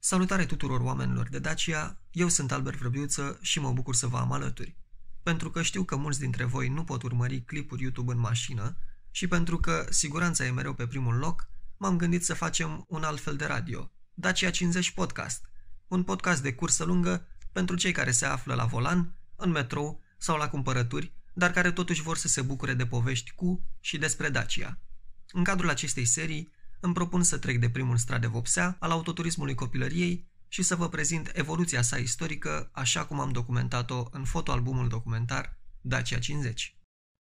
Salutare tuturor oamenilor de Dacia, eu sunt Albert Vrăbiuță și mă bucur să vă am alături. Pentru că știu că mulți dintre voi nu pot urmări clipuri YouTube în mașină și pentru că siguranța e mereu pe primul loc, m-am gândit să facem un alt fel de radio, Dacia 50 Podcast, un podcast de cursă lungă pentru cei care se află la volan, în metrou sau la cumpărături, dar care totuși vor să se bucure de povești cu și despre Dacia. În cadrul acestei serii, îmi propun să trec de primul strat de vopsea al autoturismului copilăriei și să vă prezint evoluția sa istorică așa cum am documentat-o în fotoalbumul documentar Dacia 50.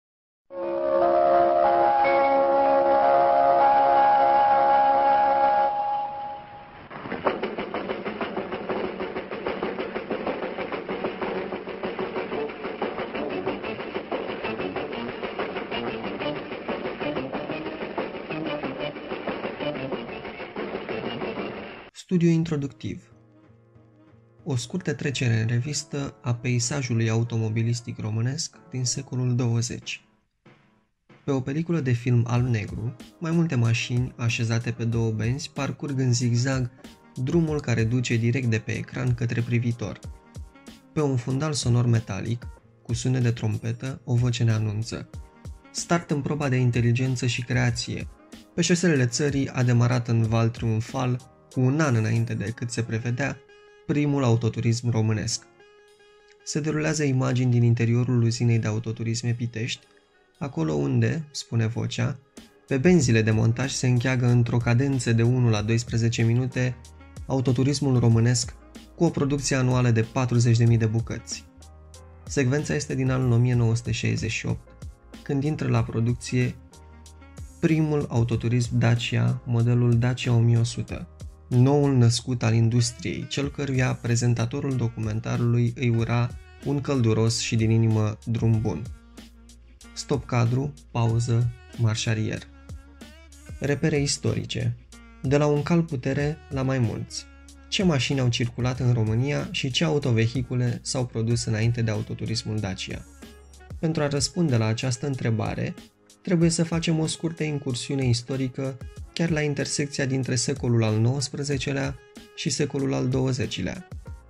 Studiu introductiv. O scurtă trecere în revistă a peisajului automobilistic românesc din secolul 20. Pe o peliculă de film alb-negru, mai multe mașini așezate pe două benzi parcurg în zigzag drumul care duce direct de pe ecran către privitor. Pe un fundal sonor metalic, cu sunet de trompetă, o voce ne anunță: start în proba de inteligență și creație. Pe șoselele țării a demarat în val triumfal, cu un an înainte de cât se prevedea, primul autoturism românesc. Se derulează imagini din interiorul uzinei de autoturisme Pitești, acolo unde, spune vocea, pe benzile de montaj se încheagă într-o cadență de 1 la 12 minute autoturismul românesc cu o producție anuală de 40.000 de bucăți. Secvența este din anul 1968, când intră la producție primul autoturism Dacia, modelul Dacia 1100. Noul născut al industriei, cel căruia prezentatorul documentarului îi ura un călduros și din inimă drum bun. Stop cadru, pauză, marșarier. Repere istorice. De la un cal putere la mai mulți. Ce mașini au circulat în România și ce autovehicule s-au produs înainte de autoturismul Dacia? Pentru a răspunde la această întrebare, trebuie să facem o scurtă incursiune istorică chiar la intersecția dintre secolul al XIX-lea și secolul al XX-lea.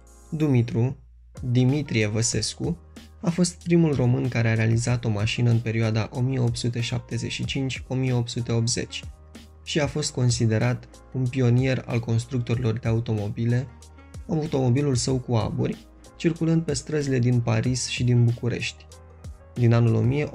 Dimitrie Văsescu a fost primul român care a realizat o mașină în perioada 1875-1880 și a fost considerat un pionier al constructorilor de automobile, automobilul său cu aburi, circulând pe străzile din Paris și din București. Din anul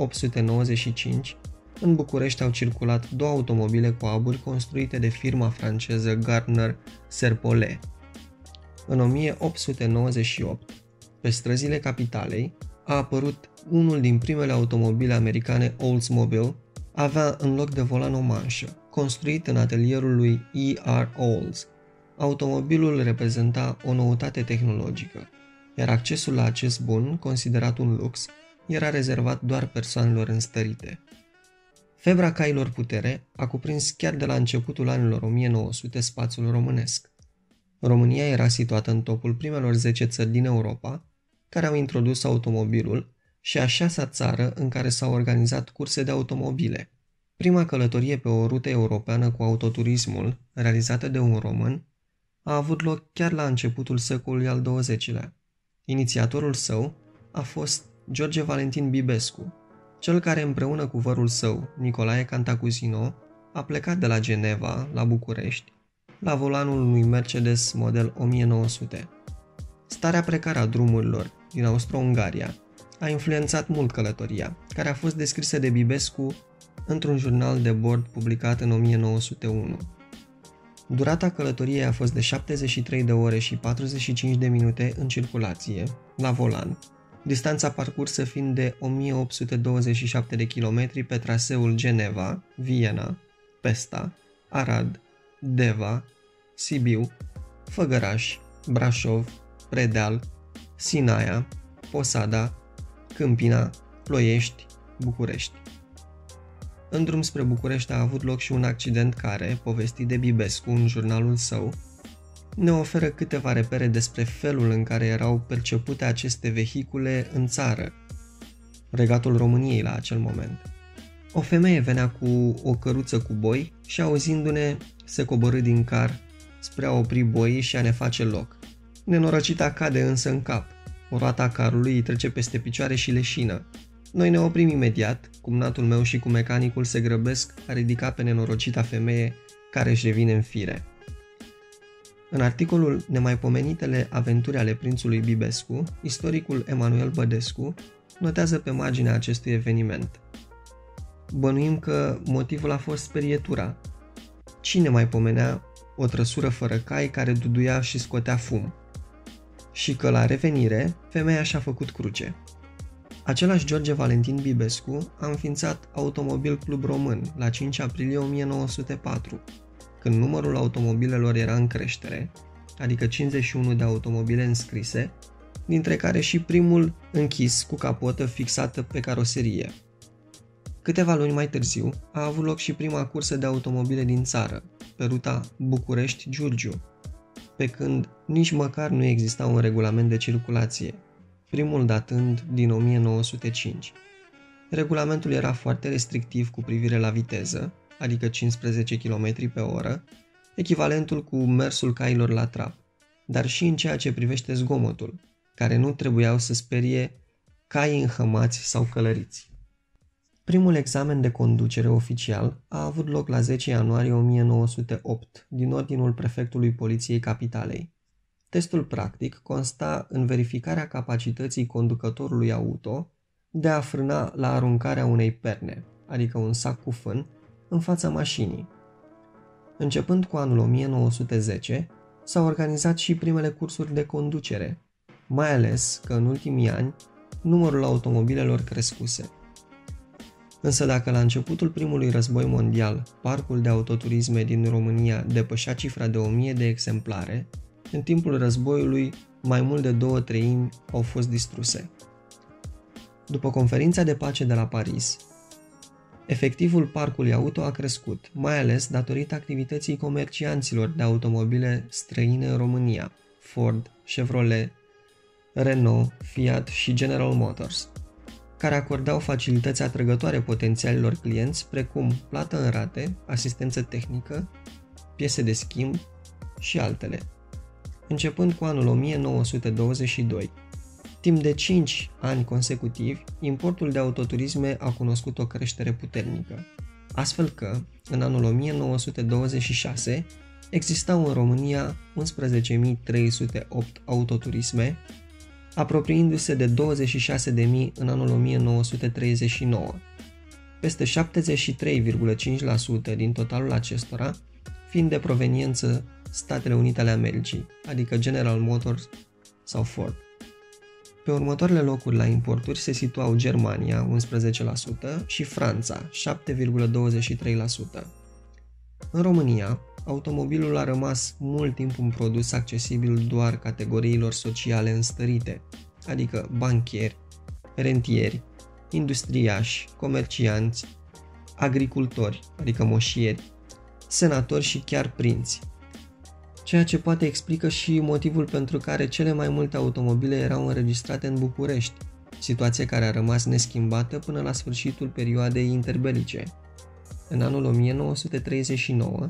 1895, în București au circulat două automobile cu aburi construite de firma franceză Gardner Serpollet. În 1898, pe străzile capitalei, a apărut unul din primele automobile americane Oldsmobile, avea în loc de volan o manșă, construit în atelierul lui E.R. Olds. Automobilul reprezenta o noutate tehnologică, iar accesul la acest bun, considerat un lux, era rezervat doar persoanelor înstărite. Febra cailor putere a cuprins chiar de la începutul anilor 1900 spațiul românesc. România era situată în topul primelor 10 țări din Europa care au introdus automobilul și a 6-a țară în care s-au organizat curse de automobile. Prima călătorie pe o rută europeană cu autoturismul, realizată de un român, a avut loc chiar la începutul secolului al XX-lea. Inițiatorul său a fost George Valentin Bibescu, cel care împreună cu vărul său, Nicolae Cantacuzino, a plecat de la Geneva la București, la volanul unui Mercedes model 1900. Starea precară a drumurilor din Austro-Ungaria a influențat mult călătoria, care a fost descrisă de Bibescu într-un jurnal de bord publicat în 1901. Durata călătoriei a fost de 73 de ore și 45 de minute în circulație, la volan, distanța parcursă fiind de 1827 de kilometri pe traseul Geneva, Viena, Pesta, Arad, Deva, Sibiu, Făgăraș, Brașov, Predeal, Sinaia, Posada, Câmpina, Ploiești, București. În drum spre București a avut loc și un accident care, povestit de Bibescu în jurnalul său, ne oferă câteva repere despre felul în care erau percepute aceste vehicule în țară, regatul României la acel moment. O femeie venea cu o căruță cu boi și, auzindu-ne, se coborî din car, spre a opri boii și a ne face loc. Nenorocita cade însă în cap. O roată a carului îi trece peste picioare și leșină. Noi ne oprim imediat, cumnatul meu și cu mecanicul se grăbesc a ridica pe nenorocita femeie care își revine în fire. În articolul Nemaipomenitele aventuri ale prințului Bibescu, istoricul Emanuel Bădescu notează pe marginea acestui eveniment. Bănuim că motivul a fost sperietura. Cine mai pomenea o trăsură fără cai care duduia și scotea fum? Și că la revenire, femeia și-a făcut cruce. Același George Valentin Bibescu a înființat Automobil Club Român la 5 aprilie 1904, când numărul automobilelor era în creștere, adică 51 de automobile înscrise, dintre care și primul închis cu capotă fixată pe caroserie. Câteva luni mai târziu a avut loc și prima cursă de automobile din țară, pe ruta București-Giurgiu, pe când nici măcar nu exista un regulament de circulație, primul datând din 1905. Regulamentul era foarte restrictiv cu privire la viteză, adică 15 km pe oră, echivalentul cu mersul cailor la trap, dar și în ceea ce privește zgomotul, care nu trebuiau să sperie caii înhămați sau călăriți. Primul examen de conducere oficial a avut loc la 10 ianuarie 1908, din ordinul prefectului Poliției Capitalei. Testul practic consta în verificarea capacității conducătorului auto de a frâna la aruncarea unei perne, adică un sac cu fân, în fața mașinii. Începând cu anul 1910, s-au organizat și primele cursuri de conducere, mai ales că în ultimii ani numărul automobilelor crescuse. Însă dacă la începutul primului război mondial parcul de autoturisme din România depășea cifra de 1000 de exemplare, în timpul războiului mai mult de 2/3 au fost distruse. După conferința de pace de la Paris, efectivul parcului auto a crescut, mai ales datorită activității comercianților de automobile străine în România, Ford, Chevrolet, Renault, Fiat și General Motors, care acordau facilități atrăgătoare potențialilor clienți, precum plată în rate, asistență tehnică, piese de schimb și altele. Începând cu anul 1922, timp de 5 ani consecutivi, importul de autoturisme a cunoscut o creștere puternică, astfel că, în anul 1926, existau în România 11.308 autoturisme, apropiindu-se de 26.000 în anul 1939, peste 73,5% din totalul acestora fiind de proveniență Statele Unite ale Americii, adică General Motors sau Ford. Pe următoarele locuri la importuri se situau Germania 11% și Franța 7,23%. În România, automobilul a rămas mult timp un produs accesibil doar categoriilor sociale înstărite, adică banchieri, rentieri, industriași, comercianți, agricultori, adică moșieri, senatori și chiar prinți, ceea ce poate explică și motivul pentru care cele mai multe automobile erau înregistrate în București, situație care a rămas neschimbată până la sfârșitul perioadei interbelice. În anul 1939,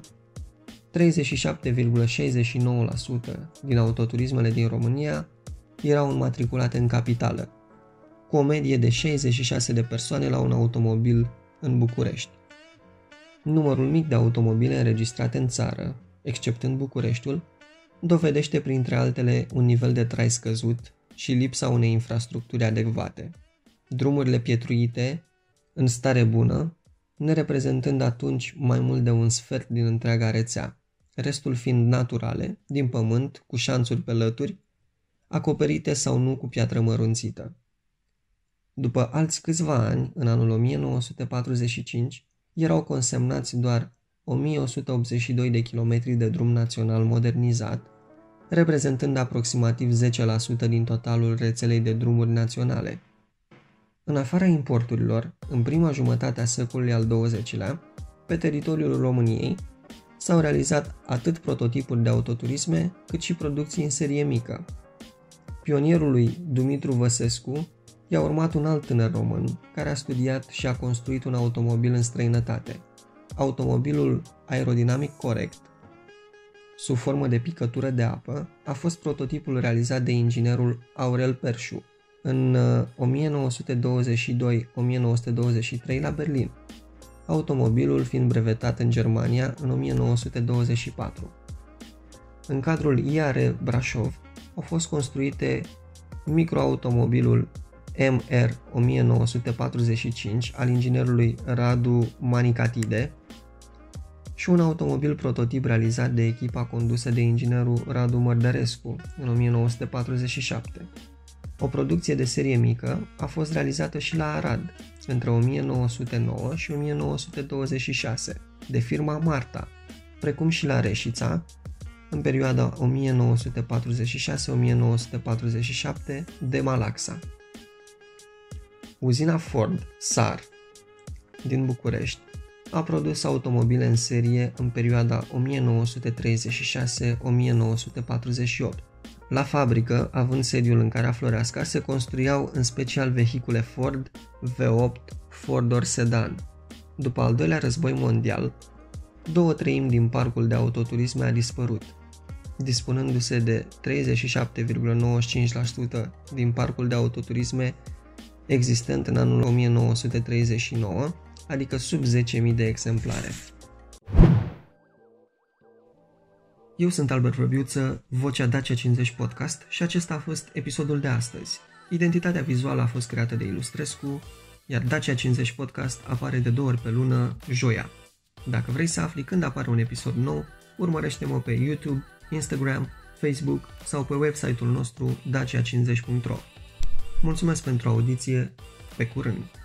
37,69% din autoturismele din România erau înmatriculate în capitală, cu o medie de 66 de persoane la un automobil în București. Numărul mic de automobile înregistrate în țară, exceptând Bucureștiul, dovedește printre altele un nivel de trai scăzut și lipsa unei infrastructuri adecvate. Drumurile pietruite, în stare bună, nereprezentând atunci mai mult de un sfert din întreaga rețea, restul fiind naturale, din pământ, cu șanțuri pe lături, acoperite sau nu cu piatră mărunțită. După alți câțiva ani, în anul 1945, erau consemnați doar 1182 de kilometri de drum național modernizat, reprezentând aproximativ 10% din totalul rețelei de drumuri naționale. În afara importurilor, în prima jumătate a secolului al XX-lea, pe teritoriul României, s-au realizat atât prototipuri de autoturisme, cât și producții în serie mică. Pionierului Dumitru Văsescu i-a urmat un alt tânăr român, care a studiat și a construit un automobil în străinătate, automobilul aerodinamic corect, sub formă de picătură de apă, a fost prototipul realizat de inginerul Aurel Perșu în 1922-1923 la Berlin, automobilul fiind brevetat în Germania în 1924. În cadrul IAR Brașov au fost construite microautomobilul MR 1945 al inginerului Radu Manicatide și un automobil prototip realizat de echipa condusă de inginerul Radu Mărdărescu în 1947. O producție de serie mică a fost realizată și la Arad între 1909 și 1926 de firma Marta, precum și la Reșița în perioada 1946-1947 de Malaxa. Uzina Ford SAR din București a produs automobile în serie în perioada 1936-1948. La fabrică, având sediul în Carea Floreasca, se construiau în special vehicule Ford V8 4-door sedan. După al doilea război mondial, 2/3 din parcul de autoturisme a dispărut, dispunându-se de 37,95% din parcul de autoturisme existent în anul 1939, adică sub 10.000 de exemplare. Eu sunt Albert Vrăbiuță, vocea Dacia 50 Podcast și acesta a fost episodul de astăzi. Identitatea vizuală a fost creată de Ilustrescu, iar Dacia 50 Podcast apare de 2 ori pe lună, joia. Dacă vrei să afli când apare un episod nou, urmărește-mă pe YouTube, Instagram, Facebook sau pe website-ul nostru dacia50.ro. Mulțumesc pentru audiție, pe curând!